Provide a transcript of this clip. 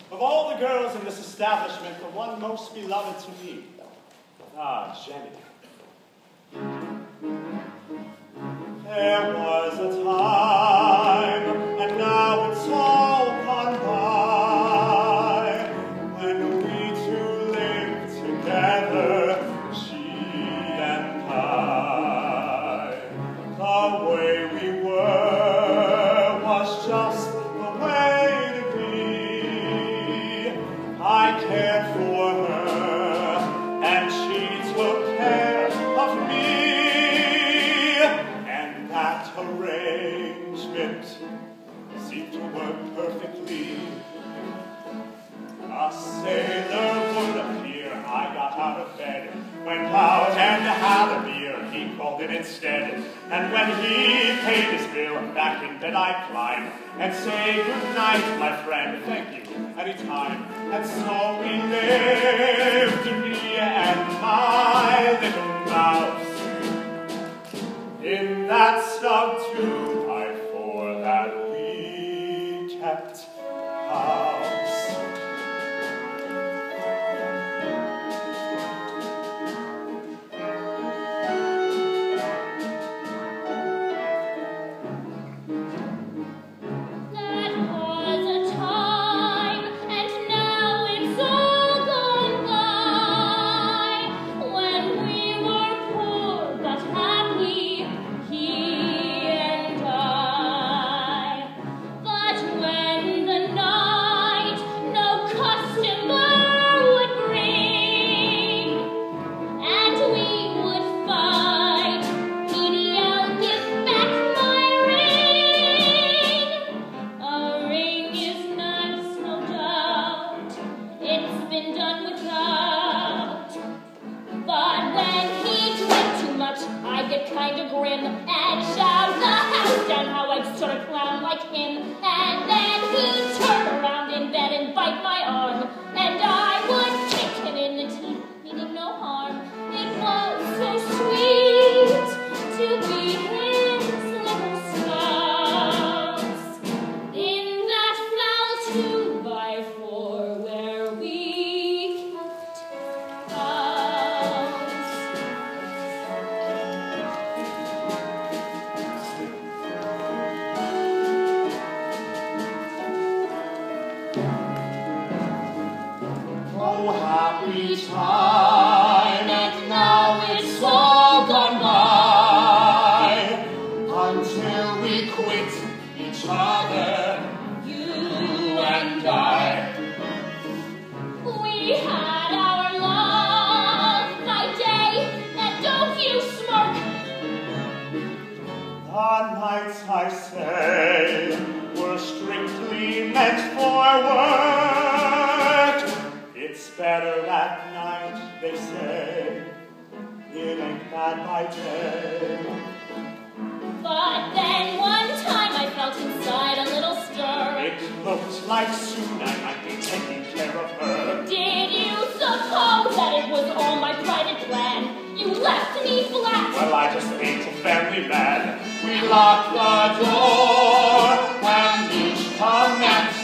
Of all the girls in this establishment, the one most beloved to me. Ah, Jenny. There was a time, and now it's all gone by, when we two lived together, she and I. The way we were was just the way to be. I cared for her, and she took care of me. That arrangement seemed to work perfectly. A sailor would appear. I got out of bed, went out and had a beer. He called it instead. And when he paid his bill, back in bed I climb and say good night, my friend. Thank you, anytime. And so we lived, me and my little mouse, in that snug 2x4 that we kept house. I say, were strictly meant for work. It's better at night, they say. It ain't bad by day. But then one time I felt inside a little stir. It looked like soon I might be taking care of her. Did you suppose that it was all my private plan? You left me flat. Well, I just ain't a family man. We locked the door when each commenced.